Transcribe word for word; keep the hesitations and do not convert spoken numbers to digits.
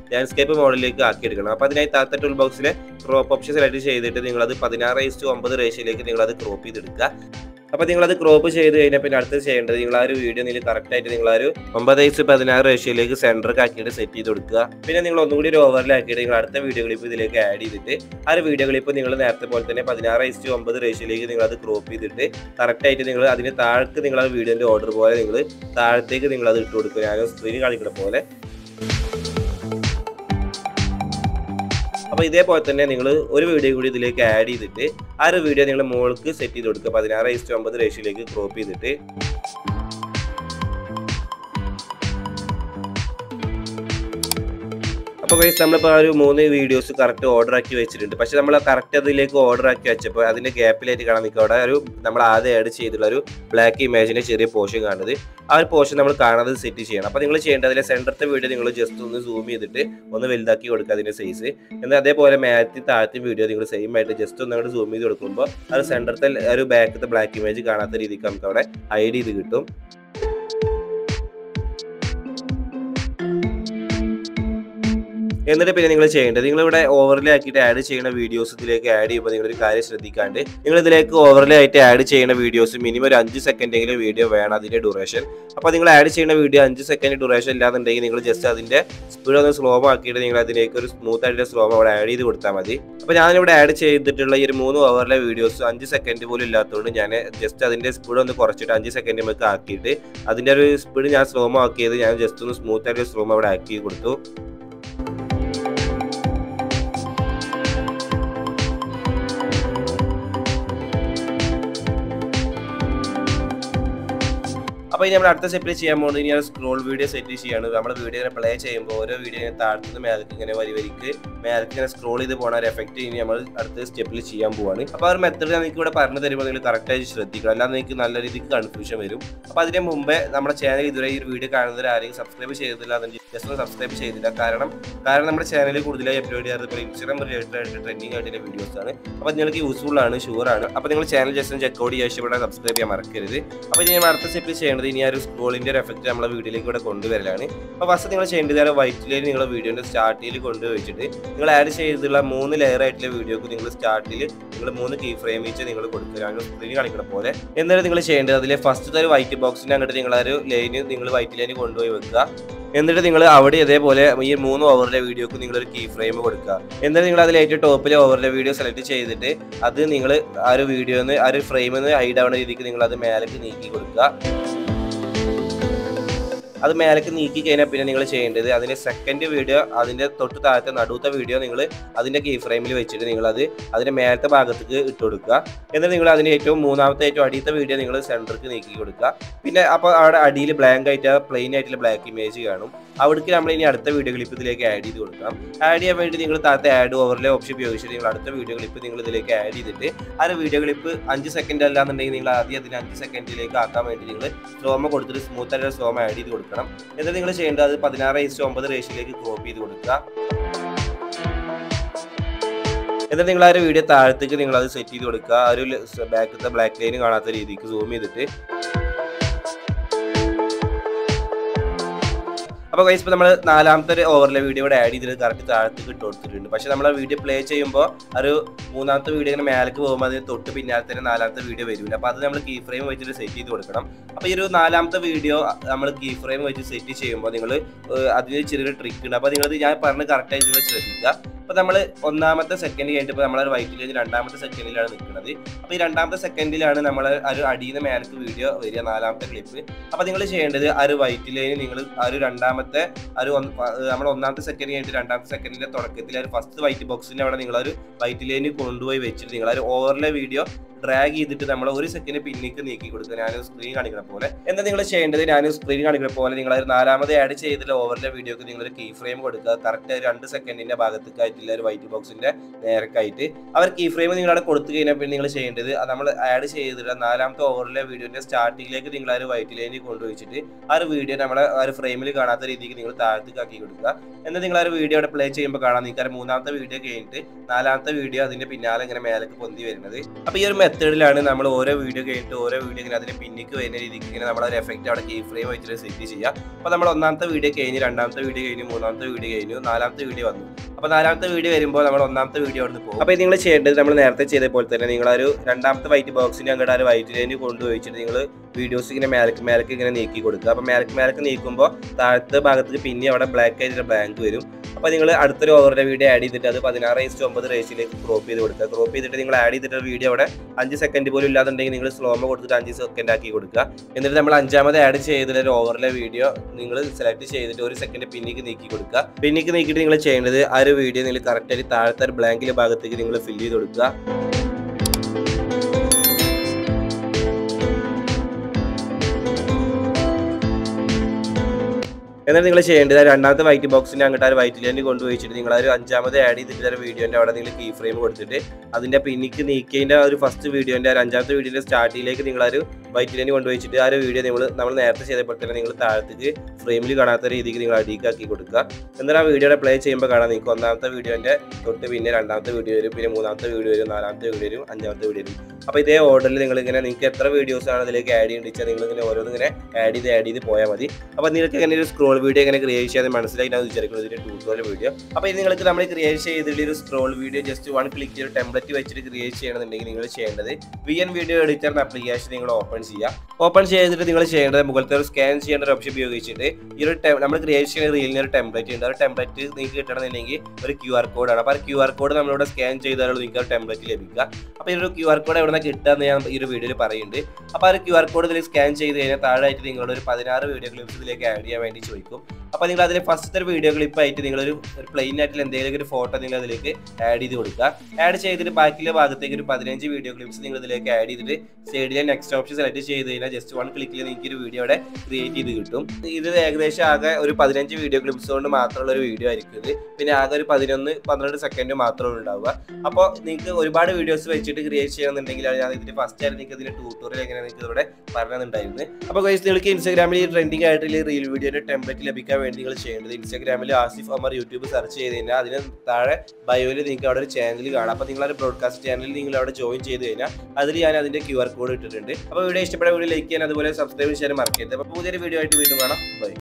Landscape മോഡലിലേക്ക് ആക്കിയെടുക്കണം. അപ്പോൾ അതിനായി താഴത്തെ ടൂൾ ബോക്സിലെ ക്രോപ്പ് ഓപ്ഷൻ സെലക്ട് ചെയ്തിട്ട് നിങ്ങളത് പതിനാറ് ഈസ്റ്റു ഒമ്പത് റേഷ്യോയിലേക്ക് നിങ്ങളത് ക്രോപ്പ് ചെയ്തെടുക്കുക. അപ്പോൾ നിങ്ങളത് ക്രോപ്പ് ചെയ്ത് കഴിഞ്ഞാൽ പിന്നെ അടുത്ത് ചെയ്യേണ്ടത് നിങ്ങൾ ആ ഒരു വീഡിയോ നിങ്ങൾ കറക്റ്റായിട്ട് നിങ്ങളൊരു ഒമ്പത് ഈസ്റ്റു പതിനാറ് റേഷ്യോയിലേക്ക് സെൻറ്റർക്ക് ആക്കിയിട്ട് സെറ്റ് ചെയ്ത് കൊടുക്കുക. പിന്നെ നിങ്ങൾ ഒന്നുകൂടി ഒരു ഓവറിലാക്കിയിട്ട് നിങ്ങൾ അടുത്ത വീഡിയോ ക്ലിപ്പ് ഇതിലേക്ക് ആഡ് ചെയ്തിട്ട് ആ ഒരു വീഡിയോ ക്ലിപ്പ് നിങ്ങൾ നേരത്തെ പോലെ തന്നെ പതിനാറ് ഈസ്റ്റു ഒമ്പത് റേഷ്യോയിലേക്ക് നിങ്ങളത് ക്രോപ്പ് ചെയ്തിട്ട് കറക്റ്റായിട്ട് നിങ്ങൾ അതിന് താഴേക്ക് നിങ്ങൾ ആ വീഡിയോൻ്റെ ഓർഡർ പോലെ നിങ്ങൾ താഴത്തേക്ക് നിങ്ങളത് ഇട്ട് കൊടുക്കുക. ഞാൻ സ്ക്രീനിൽ കാണിക്കുന്ന പോലെ. അപ്പോൾ ഇതേപോലെ തന്നെ നിങ്ങൾ ഒരു വീഡിയോ കൂടി ഇതിലേക്ക് ആഡ് ചെയ്തിട്ട് ആ ഒരു വീഡിയോ നിങ്ങൾ മുകൾക്ക് സെറ്റ് ചെയ്ത് കൊടുക്കുക. പതിനാറ് ഈസ്റ്റു ഒമ്പത് റേഷ്യോയിലേക്ക് ക്രോപ്പ് ചെയ്തിട്ട് അപ്പോൾ ഗൈസ് നമ്മളിപ്പോൾ ആ ഒരു മൂന്ന് വീഡിയോസ് കറക്റ്റ് ഓർഡർ ആക്കി വെച്ചിട്ടുണ്ട്. പക്ഷേ നമ്മൾ കറക്റ്റ് അതിലേക്ക് ഓർഡർ ആക്കി വെച്ചപ്പോൾ അതിൻ്റെ ഗ്യാപ്പിലായിട്ട് കാണാൻ നിൽക്കുക അവിടെ ഒരു നമ്മൾ ആദ്യം ആഡ് ചെയ്തിട്ടുള്ള ഒരു ബ്ലാക്ക് ഇമേജിൻ്റെ ചെറിയ പോർഷൻ കാണുന്നത്. ആ ഒരു പോർഷൻ നമ്മൾ കാണാതെ സെറ്റ് ചെയ്യണം. അപ്പോൾ നിങ്ങൾ ചെയ്യേണ്ടത് അതിലെ സെൻറ്ററത്തെ വീഡിയോ നിങ്ങൾ ജസ്റ്റ് ഒന്ന് സൂം ചെയ്തിട്ട് ഒന്ന് വലുതാക്കി കൊടുക്കുക അതിൻ്റെ സൈസ്. എന്നാൽ അതേപോലെ മേലത്തെ താഴത്തെ വീഡിയോ നിങ്ങൾ സെയിം ആയിട്ട് ജസ്റ്റ് ഒന്ന് അങ്ങോട്ട് സൂം ചെയ്ത് കൊടുക്കുമ്പോൾ ആ ഒരു സെൻറ്ററത്തെ ഒരു ബാക്കത്തെ ബ്ലാക്ക് ഇമേജ് കാണാത്ത രീതിക്ക് നമുക്ക് അവിടെ ഹൈഡ് ചെയ്ത് കിട്ടും. എന്നിട്ട് പിന്നെ നിങ്ങൾ ചെയ്യേണ്ടത് നിങ്ങളിവിടെ ഓവർലേ ആക്കിയിട്ട് ആഡ് ചെയ്യുന്ന വീഡിയോസ് ഇതിലേക്ക് ആഡ് ചെയ്യുമ്പോൾ നിങ്ങളൊരു കാര്യം ശ്രദ്ധിക്കാണ്ട് നിങ്ങൾ ഇതിലേക്ക് ഓവർലേ ആയിട്ട് ആഡ് ചെയ്യുന്ന വീഡിയോസ് മിനിമം ഒരു അഞ്ച് സെക്കൻഡെങ്കിലും വീഡിയോ വേണം അതിൻ്റെ ഡ്യൂറേഷൻ. അപ്പോൾ നിങ്ങൾ ആഡ് ചെയ്യുന്ന വീഡിയോ അഞ്ച് സെക്കൻഡ് ഡ്യൂറേഷൻ ഇല്ലാന്നുണ്ടെങ്കിൽ നിങ്ങൾ ജസ്റ്റ് അതിൻ്റെ സ്പീഡ് ഒന്ന് സ്ലോ ആക്കിയിട്ട് നിങ്ങൾ അതിലേക്ക് ഒരു സ്മൂത്ത് ആയിട്ട് സ്ലോ അവിടെ ആഡ് ചെയ്ത് കൊടുത്താൽ മതി. അപ്പോൾ ഞാനിവിടെ ആഡ് ചെയ്തിട്ടുള്ള ഈ ഒരു മൂന്ന് ഓവർലേ വീഡിയോസ് അഞ്ച് സെക്കൻഡ് പോലും ഇല്ലാത്തതുകൊണ്ട് ഞാൻ ജസ്റ്റ് അതിൻ്റെ സ്പീഡ് ഒന്ന് കുറച്ചിട്ട് അഞ്ച് സെക്കൻഡ് നമുക്ക് ആക്കിയിട്ട് അതിൻ്റെ ഒരു സ്പീഡ് ഞാൻ സ്ലോ ആക്കിയത് ഞാൻ ജസ്റ്റ് ഒന്ന് സ്മൂത്ത് ആയിട്ട് സ്ലോ അവിടെ ആക്കി കൊടുത്തു. അപ്പോൾ ഇനി നമ്മൾ അടുത്ത സ്റ്റെപ്പിൽ ചെയ്യാൻ പോകുന്നത് ഇനി സ്ക്രോൾ വീഡിയോ സെറ്റ് ചെയ്യാണ്. നമ്മൾ വീഡിയോ പ്ലേ ചെയ്യുമ്പോൾ ഓരോ വീഡിയോ താഴത്തുനിന്ന് മേലേക്ക് ഇങ്ങനെ വരി വരിക്ക് മേലേക്ക് ഇങ്ങനെ സ്ക്രോൾ ചെയ്ത് പോകുന്ന ഒരു എഫക്റ്റ് ഇനി നമ്മൾ അടുത്ത സ്റ്റെപ്പിൽ ചെയ്യാൻ പോവാണ്. അപ്പോൾ ആ ഒരു മെത്തേഡ് എനിക്ക് ഇവിടെ പറഞ്ഞു തരുമ്പോൾ നിങ്ങൾ കറക്റ്റായിട്ട് ശ്രദ്ധിക്കണം, അല്ലാതെ നിങ്ങൾക്ക് നല്ല രീതിക്ക് കൺഫ്യൂഷൻ വരും. അപ്പോൾ അതിന് മുമ്പേ നമ്മുടെ ചാനൽ ഇതുവരെ ഈ ഒരു വീഡിയോ കാണുന്നവർ ആരെങ്കിലും സബ്സ്ക്രൈബ് ചെയ്തില്ല എന്നുണ്ടെങ്കിൽ ജസ്റ്റ് സബ്സ്ക്രൈബ് ചെയ്തില്ല. കാരണം കാരണം നമ്മുടെ ചാനലിൽ കൂടുതലായി അപ്ലോഡ് ചെയ്യാറ് ഇൻസ്റ്റാഗ്രാം റിലേറ്റഡ് ആയിട്ട് ട്രെൻഡിങ് ആയിട്ടുള്ള വീഡിയോസ് ആണ്. അപ്പോൾ നിങ്ങൾക്ക് യൂസ്ഫുൾ ആണ്, ഷുവർ ആണ്. അപ്പോൾ നിങ്ങൾ ചാനൽ ജസ്റ്റ് ചെക്ക് ഔട്ട് ചെയ്യാൻ ഇവിടെ സബ്സ്ക്രൈബ് ചെയ്യാൻ മറക്കരുത്. അപ്പോൾ ഇനി അടുത്ത സ്റ്റെപ്പിൽ ചെയ്യേണ്ടത് ഇനി ആ ഒരു സ്ക്രോളിൻ്റെ ഒരു എഫക്റ്റ് നമ്മളെ വീഡിയോയിലേക്ക് ഇവിടെ കൊണ്ടുവരലാണ്. അപ്പോൾ ഫസ്റ്റ് നിങ്ങൾ ചെയ്യേണ്ടത് ആ വൈറ്റ് ലൈൻ നിങ്ങളുടെ വീഡിയോൻ്റെ സ്റ്റാർട്ടിൽ കൊണ്ടുവച്ചിട്ട് നിങ്ങൾ ആഡ് ചെയ്തിട്ടുള്ള മൂന്ന് ലെയർ ആയിട്ടുള്ള വീഡിയോക്ക് നിങ്ങൾ സ്റ്റാർട്ടിൽ നിങ്ങൾ മൂന്ന് കീ ഫ്രെയിം വെച്ച് നിങ്ങൾ കൊടുക്കുക സ്ക്രീൻ കാണിക്കുന്ന പോലെ. എന്നിട്ട് നിങ്ങൾ ചെയ്യേണ്ടത് അതിലെ ഫസ്റ്റ് ഒരു വൈറ്റ് ബോക്സിൻ്റെ അങ്ങോട്ട് നിങ്ങൾ ആ ഒരു ലൈന് നിങ്ങൾ വൈറ്റ് ലൈന് കൊണ്ടുപോയി വെക്കുക. എന്നിട്ട് നിങ്ങൾ അവിടെ ഇതേപോലെ ഈ മൂന്ന് ഓവറിലെ വീഡിയോക്ക് നിങ്ങളൊരു കീ ഫ്രെയിം കൊടുക്കുക. എന്നിട്ട് നിങ്ങൾ അതിൽ ഏറ്റവും ടോപ്പിലെ ഓവറിലെ വീഡിയോ സെലക്ട് ചെയ്തിട്ട് അത് നിങ്ങൾ ആ ഒരു വീഡിയോന്ന് ആ ഒരു ഫ്രെയിമിൽ നിന്ന് ഹൈഡ് ആവുന്ന രീതിക്ക് നിങ്ങൾ അത് മേലേക്ക് നീക്കി കൊടുക്കുക. അത് മേലേക്ക് നീക്കി കഴിഞ്ഞാൽ പിന്നെ നിങ്ങൾ ചെയ്യേണ്ടത് അതിൻ്റെ സെക്കൻഡ് വീഡിയോ അതിൻ്റെ തൊട്ട് താഴത്തെ നടുവത്തെ വീഡിയോ നിങ്ങൾ അതിൻ്റെ കീ ഫ്രെയിമിൽ വെച്ചിട്ട് നിങ്ങളത് അതിൻ്റെ മേലത്തെ ഭാഗത്തേക്ക് ഇട്ട് കൊടുക്കുക. എന്നിട്ട് നിങ്ങൾ അതിൻ്റെ ഏറ്റവും മൂന്നാമത്തെ ഏറ്റവും അടിയത്തെ വീഡിയോ നിങ്ങൾ സെൻറ്റർക്ക് നീക്കി കൊടുക്കുക. പിന്നെ അപ്പോൾ അവിടെ അടിയിൽ ബ്ലാങ്ക് ആയിട്ട് പ്ലെയിൻ ആയിട്ടുള്ള ബ്ലാക്ക് ഇമേജ് കാണും. അവിടേക്ക് നമ്മൾ ഇനി അടുത്ത വീഡിയോ ക്ലിപ്പ് ഇതിലേക്ക് ആഡ് ചെയ്ത് കൊടുക്കാം. ആഡ് ചെയ്യാൻ വേണ്ടി നിങ്ങൾ താഴത്തെ ആഡ് ഓവറിലെ ഓപ്ഷൻ ഉപയോഗിച്ചിട്ട് നിങ്ങൾ അടുത്ത വീഡിയോ ക്ലിപ്പ് നിങ്ങൾ ഇതിലേക്ക് ആഡ് ചെയ്തിട്ട് ആ ഒരു വീഡിയോ ക്ലിപ്പ് അഞ്ച് സെക്കൻഡ് അല്ലാന്നുണ്ടെങ്കിൽ നിങ്ങൾ ആദ്യം അതിന് അഞ്ച് സെക്കൻഡിലേക്ക് ആക്കാൻ വേണ്ടി നിങ്ങൾ സ്ലോമ കൊടുത്തിട്ട് സ്മൂത്ത് ആയിട്ട് സ്ലോമ ആഡ് ചെയ്ത് കൊടുക്കണം. എന്നിട്ട് നിങ്ങൾ ചെയ്യേണ്ടത് അത് പതിനാറ് ഈസ്റ്റു ഒമ്പത് റേഷ്യോയിലേക്ക് ക്രോപ്പ് ചെയ്ത് കൊടുക്കുക. എന്നിട്ട് നിങ്ങൾ ആ ഒരു വീഡിയോ താഴത്തേക്ക് നിങ്ങൾ അത് സെറ്റ് ചെയ്ത് കൊടുക്കുക. ആ ഒരു ബാക്കത്തെ ബ്ലാക്ക് ലൈൻ കാണാത്ത രീതിക്ക് സൂം ചെയ്തിട്ട്. അപ്പോൾ ഗൈസ് ഇപ്പോൾ നമ്മൾ നാലാമത്തെ ഒരു ഓവറിലെ വീഡിയോ ഇവിടെ ആഡ് ചെയ്തിട്ട് കറക്റ്റ് താഴത്തേക്ക് ഇട്ട് കൊടുത്തിട്ടുണ്ട്. പക്ഷേ നമ്മൾ ആ വീഡിയോ പ്ലേ ചെയ്യുമ്പോൾ ഒരു മൂന്നാമത്തെ വീഡിയോ ഇങ്ങനെ മേലേക്ക് പോകുമ്പോൾ അതിന് തൊട്ട് പിന്നാലത്തെ നാലാമത്തെ വീഡിയോ വരില്ല. അപ്പോൾ അത് നമ്മൾ കീ ഫ്രെയിം വെച്ചിട്ട് സെറ്റ് ചെയ്ത് കൊടുക്കണം. അപ്പോൾ ഈ ഒരു നാലാമത്തെ വീഡിയോ നമ്മൾ കീ ഫ്രെയിം വെച്ച് സെറ്റ് ചെയ്യുമ്പോൾ നിങ്ങൾ അതിന് ചെറിയൊരു ട്രിക്ക് ഉണ്ട്. അപ്പോൾ നിങ്ങളത് ഞാൻ പറഞ്ഞ് കറക്റ്റായിട്ട് നിങ്ങൾ ശ്രദ്ധിക്കുക. അപ്പോൾ നമ്മൾ ഒന്നാമത്തെ സെക്കൻഡ് കഴിഞ്ഞിട്ട് നമ്മൾ ഒരു വൈറ്റ് ലൈൻ രണ്ടാമത്തെ സെക്കൻഡിലാണ് നിൽക്കുന്നത്. അപ്പോൾ ഈ രണ്ടാമത്തെ സെക്കൻഡിലാണ് നമ്മൾ ഒരു അടിയിൽ നിന്ന് മേലേക്ക് വീഡിയോ വരിക നാലാമത്തെ ക്ലിപ്പ്. അപ്പോൾ നിങ്ങൾ ചെയ്യേണ്ടത് ആ ഒരു വൈറ്റ് ലൈൻ നിങ്ങൾ ആ ഒരു രണ്ടാമത്തെ ഒരു നമ്മൾ ഒന്നാമത്തെ സെക്കൻഡ് കഴിഞ്ഞിട്ട് രണ്ടാമത്തെ സെക്കൻഡിന്റെ തുടക്കത്തിൽ ഒരു ഫസ്റ്റ് വൈറ്റ് ബോക്സിന്റെ അവിടെ നിങ്ങൾ ഒരു വൈറ്റ് ലൈന് കൊണ്ടുപോയി വെച്ചിട്ട് നിങ്ങൾ ഒരു ഓവറിലെ വീഡിയോ ഡ്രാഗ് ചെയ്തിട്ട് നമ്മൾ ഒരു സെക്കൻഡ് പിന്നിക്ക് നീക്കി കൊടുക്കുക. ഞാൻ സ്ക്രീൻ കാണിക്കുന്ന പോലെ. എന്താ നിങ്ങൾ ചെയ്യേണ്ടത്, ഞാൻ സ്ക്രീൻ കാണിക്കുന്ന പോലെ നിങ്ങൾ ഒരു നാലാമത് ആഡ് ചെയ്തിട്ടുള്ള ഓവറിലെ വീഡിയോക്ക് നിങ്ങളൊരു കീ ഫ്രെയിം കൊടുക്കുക. കറക്റ്റ് രണ്ട് സെക്കൻഡിന്റെ ഭാഗത്തേക്കായിട്ടില്ല ഒരു വൈറ്റ് ബോക്സിന്റെ നേരക്കായിട്ട് അവർ കീ ഫ്രെയിം നിങ്ങളവിടെ കൊടുത്തു കഴിഞ്ഞാൽ പിന്നെ നിങ്ങൾ ചെയ്യേണ്ടത് നമ്മൾ ആഡ് ചെയ്തിട്ടുള്ള നാലാമത്തെ ഓവറിലെ വീഡിയോന്റെ സ്റ്റാർട്ടിങ്ങിലേക്ക് നിങ്ങൾ ആ ഒരു വൈറ്റ് ലൈനിൽ കൊണ്ടുവച്ചിട്ട് ആ ഒരു വീഡിയോ നമ്മളെ ആ ഒരു ഫ്രെയിമിൽ കാണാത്ത രീതിക്ക് നിങ്ങൾ താഴത്തേക്ക് ആക്കി കൊടുക്കുക. എന്നാൽ നിങ്ങൾ ആ ഒരു വീഡിയോ അവിടെ പ്ലേ ചെയ്യുമ്പോൾ കാണാം നിങ്ങൾക്ക് മൂന്നാമത്തെ വീഡിയോ കഴിഞ്ഞിട്ട് നാലാമത്തെ വീഡിയോ അതിന്റെ പിന്നാലെ ഇങ്ങനെ മേലേക്ക് പൊന്തി വരുന്നത്. അപ്പോൾ ഈ ഒരു മെത്തേഡിലാണ് നമ്മൾ ഓരോ വീഡിയോ കഴിഞ്ഞിട്ട് ഓരോ വീഡിയോ ഇങ്ങനെ അതിന് പിന്നിക്ക് വരുന്ന രീതിക്ക് ഇങ്ങനെ നമ്മളൊരു എഫക്റ്റ് അവിടെ കീ ഫ്രെയിം വെച്ചിട്ട് സെറ്റ് ചെയ്യുക. അപ്പോൾ നമ്മൾ ഒന്നാമത്തെ വീഡിയോ കഴിഞ്ഞ്, രണ്ടാമത്തെ വീഡിയോ കഴിഞ്ഞു, മൂന്നാമത്തെ വീഡിയോ കഴിഞ്ഞു, നാലാമത്തെ വീഡിയോ വന്നു. അപ്പോൾ നാലാമത്തെ വീഡിയോ വരുമ്പോൾ നമ്മൾ ഒന്നാമത്തെ വീഡിയോ അവിടെ നിന്ന് പോകും. അപ്പോൾ നിങ്ങൾ ചെയ്യേണ്ടത് നമ്മൾ നേരത്തെ ചെയ്ത പോലെ തന്നെ നിങ്ങളൊരു രണ്ടാമത്തെ വൈറ്റ് ബോക്സിൻ്റെ അങ്ങോട്ട് ആ ഒരു വൈറ്റ് ലൈന് കൊണ്ടുപോയിച്ചിട്ട് നിങ്ങൾ വീഡിയോസ് ഇങ്ങനെ മേലക്ക് മേലക്ക് ഇങ്ങനെ നീക്കി കൊടുക്കുക. അപ്പോൾ മേലക്ക് മേലക്ക് നീക്കുമ്പോൾ താഴത്തെ ഭാഗത്തേക്ക് പിന്നെ അവിടെ ബ്ലാക്ക് ആയിട്ട് ബ്ലാങ്ക് വരും. അപ്പോൾ നിങ്ങൾ അടുത്തൊരു ഓവറിൻ്റെ വീഡിയോ ആഡ് ചെയ്തിട്ട് അത് പതിനാറ് ഇസ്റ്റു ഒമ്പത് റേഷ്യോയിലേക്ക് ക്രോപ്പ് ചെയ്ത് കൊടുക്കുക. ക്രോപ്പ് ചെയ്തിട്ട് നിങ്ങൾ ആഡ് ചെയ്തിട്ട് വീഡിയോ അവിടെ അഞ്ച് സെക്കൻഡ് പോലും ഇല്ലാതുണ്ടെങ്കിൽ നിങ്ങൾ സ്ലോമോ കൊടുത്തിട്ട് അഞ്ച് സെക്കൻഡ് ആക്കി കൊടുക്കുക. എന്നിട്ട് നമ്മൾ അഞ്ചാമത് ആഡ് ചെയ്തിട്ട് ഒരു ഓവറിലെ വീഡിയോ നിങ്ങൾ സെലക്ട് ചെയ്തിട്ട് ഒരു സെക്കൻഡ് പിന്നിക്ക് നീക്കി കൊടുക്കുക. പിന്നിക്ക് നീക്കിയിട്ട് നിങ്ങൾ ചെയ്യേണ്ടത് ആ ഒരു വീഡിയോ നിങ്ങൾ കറക്റ്റായിട്ട് താഴത്തെ ഒരു ബ്ലാങ്കിലെ ഭാഗത്തേക്ക് നിങ്ങൾ ഫില്ല് ചെയ്ത് കൊടുക്കുക. എന്നാൽ നിങ്ങൾ ചെയ്യേണ്ടത് രണ്ടാമത്തെ വൈറ്റ് ബോക്സിൻ്റെ അങ്ങോട്ട് ആ വൈറ്റ് ലൈനിൽ കൊണ്ടുപോയിച്ചിട്ട് നിങ്ങൾ ഒരു അഞ്ചാമത് ആഡ് ചെയ്തിട്ട് ഒരു വീഡിയോൻ്റെ അവിടെ നിങ്ങൾ കീ ഫ്രെയിം കൊടുത്തിട്ട് അതിൻ്റെ പിന്നിക്ക് നീക്കിയതിൻ്റെ ഒരു ഫസ്റ്റ് വീഡിയോൻ്റെ ഒരു അഞ്ചാമത്തെ വീഡിയോൻ്റെ സ്റ്റാർട്ടിങ്ങിലേക്ക് നിങ്ങളൊരു വൈറ്റ് ലൈനിൽ കൊണ്ടുപോയിച്ചിട്ട് ആ ഒരു വീഡിയോ നിങ്ങൾ നമ്മൾ നേരത്തെ ചെയ്തപ്പോൾ തന്നെ നിങ്ങൾ താഴത്തേക്ക് ഫ്രെയിമിൽ കാണാത്ത രീതിക്ക് നിങ്ങൾ അടിക്കാക്കി കൊടുക്കുക. എന്നിട്ട് ആ വീഡിയോയുടെ പ്ലേ ചെയ്യുമ്പോൾ കാണാൻ നിങ്ങൾക്ക് ഒന്നാമത്തെ വീഡിയോൻ്റെ തൊട്ട് പിന്നെ രണ്ടാമത്തെ വീഡിയോ വരും, പിന്നെ മൂന്നാമത്തെ വീഡിയോ വരും, നാലാമത്തെ വീഡിയോ വരും, അഞ്ചാമത്തെ വീഡിയോ വരും. അപ്പോൾ ഇതേ ഓർഡറിൽ നിങ്ങളിങ്ങനെ നിങ്ങൾക്ക് എത്ര വീഡിയോസാണ് അതിലേക്ക് ആഡ് ചെയ്യേണ്ടത് വെച്ചാൽ നിങ്ങളിങ്ങനെ ഓരോന്നിങ്ങനെ ആഡ് ചെയ്ത് ആഡ് ചെയ്ത് പോയാൽ മതി. അപ്പോൾ നിങ്ങൾക്ക് ഇങ്ങനെ ഒരു സ്ക്രോൾ വീഡിയോ എങ്ങനെ ക്രിയേറ്റ് ചെയ്യാൻ മനസ്സിലാക്കിയാണ് വിചാരിക്കുന്നത് ഇതിൻ്റെ ട്യൂട്ടോറിയൽ വീഡിയോ. അപ്പോൾ ഇത് നിങ്ങൾക്ക് നമ്മൾ ക്രിയേറ്റ് ചെയ്തിട്ട് ഒരു scroll video just one click ചെയ്ത് ടെംപ്ലേറ്റ് വെച്ചിട്ട് ക്രിയേറ്റ് ചെയ്യണമെന്നുണ്ടെങ്കിൽ നിങ്ങൾ ചെയ്യേണ്ടത് വി എൻ വീഡിയോ എഡിറ്റർ എന്ന ആപ്ലിക്കേഷൻ നിങ്ങൾ ഓപ്പൺ ചെയ്യുക. ഓപ്പൺ ചെയ്തിട്ട് നിങ്ങൾ ചെയ്യേണ്ടത് മുകളിലത്തെ ഒരു സ്കാൻ ചെയ്യേണ്ട ഒരു ഓപ്ഷൻ ഉപയോഗിച്ചിട്ട് ഈ ഒരു നമ്മൾ ക്രിയേറ്റ് ചെയ്യുന്ന റീലിന് ഒരു ടെംപ്ലേറ്റ് ഉണ്ട്. ആ ഒരു ടെംപ്ലേറ്റ് നിങ്ങൾക്ക് കിട്ടണമെന്നുണ്ടെങ്കിൽ ഒരു ക്യു ആർ കോഡാണ്. അപ്പോൾ ആ ക്യു ആർ കോഡ് നമ്മളിവിടെ സ്കാൻ ചെയ്താലുള്ള നിങ്ങൾക്ക് ഒരു ടെംപ്ലേറ്റ് ലഭിക്കുക. അപ്പോൾ ഈ ഒരു ക്യു ആർ കോഡ് എവിടെ നിന്ന് കിട്ടുക എന്ന് ഞാൻ ഈ ഒരു വീഡിയോയിൽ പറയുന്നുണ്ട്. അപ്പോൾ ആ ഒരു ക്യു ആർ കോഡ് ഇതിൽ സ്കാൻ ചെയ്ത് കഴിഞ്ഞാൽ താഴായിട്ട് നിങ്ങളുടെ ഒരു പതിനാറ് വീഡിയോ ക്ലിപ്സ് ഇതിലേക്ക് ആഡ് ചെയ്യാൻ വേണ്ടി ചോദിക്കും. അപ്പോൾ നിങ്ങൾ അതിൽ ഫസ്റ്റത്തെ വീഡിയോ ക്ലിപ്പായിട്ട് നിങ്ങളൊരു ഒരു പ്ലെയിൻ ആയിട്ടുള്ള എന്തെങ്കിലും ഒരു ഫോട്ടോ നിങ്ങൾ അതിലേക്ക് ആഡ് ചെയ്ത് കൊടുക്കുക. ആഡ് ചെയ്തിട്ട് ബാക്കിയുള്ള ഭാഗത്തേക്ക് ഒരു പതിനഞ്ച് വീഡിയോ ക്ലിപ്സ് നിങ്ങൾ ഇതിലേക്ക് ആഡ് ചെയ്തിട്ട് സൈഡിലെ നെക്സ്റ്റ് ഓപ്ഷൻ സെലക്ട് ചെയ്ത് കഴിഞ്ഞാൽ ജസ്റ്റ് വൺ ക്ലിക്കിൽ നിങ്ങൾക്ക് ഒരു വീഡിയോ അവിടെ ക്രിയേറ്റ് ചെയ്ത് കിട്ടും. ഇത് ഏകദേശം ആകെ ഒരു പതിനഞ്ച് വീഡിയോ ക്ലിപ്സ് കൊണ്ട് മാത്രമുള്ള ഒരു വീഡിയോ ആയിരിക്കും ഇത്. പിന്നെ ആകെ ഒരു പതിനൊന്ന് പന്ത്രണ്ട് സെക്കൻഡ് മാത്രമേ ഉണ്ടാവുക. അപ്പോൾ നിങ്ങൾക്ക് ഒരുപാട് വീഡിയോസ് വെച്ചിട്ട് ക്രിയേറ്റ് ചെയ്യണമെന്നുണ്ടെങ്കിൽ ഞാൻ ഇതിന് ഫസ്റ്റ് ആയിട്ട് നിങ്ങൾക്ക് ഇതിൻ്റെ ട്യൂട്ടോറിയൽ എങ്ങനെ നിങ്ങൾക്ക് ഇവിടെ പറഞ്ഞിട്ടുണ്ടായിരുന്നു. അപ്പോൾ ഗൈസ് നിങ്ങൾക്ക് ഇൻസ്റ്റാഗ്രാമിൽ ട്രെൻഡിങ് ആയിട്ടുള്ള റീൽ വീഡിയോയുടെ ടെംപ്ലേറ്റ് ലഭിക്കാൻ വേണ്ടി നിങ്ങൾ ചെയ്യേണ്ടത് ഇൻസ്റ്റാഗ്രാമിൽ ആസിഫ് അമർ യൂട്യൂബ് സെർച്ച് ചെയ്ത് കഴിഞ്ഞാൽ അതിന് താഴെ ബയോയിൽ നിങ്ങൾക്ക് അവിടെ ഒരു ചാനൽ കാണാം. അപ്പോൾ നിങ്ങളൊരു ബ്രോഡ്കാസ്റ്റ് ചാനലിൽ നിങ്ങൾ അവിടെ ജോയിൻ ചെയ്ത് കഴിഞ്ഞാൽ അതിൽ ഞാൻ അതിൻ്റെ ക്യു ആർ കോഡ് ഇട്ടിട്ടുണ്ട്. അപ്പോൾ വീഡിയോ ഇഷ്ടപ്പെട്ട വീഡിയോ ലൈക്ക് ചെയ്യാൻ അതുപോലെ സബ്സ്ക്രൈബ് ചെയ്യാൻ മറക്കരുത്. അപ്പോൾ പുതിയൊരു വീഡിയോ ആയിട്ട് വീണ്ടും കാണാം. ബൈ.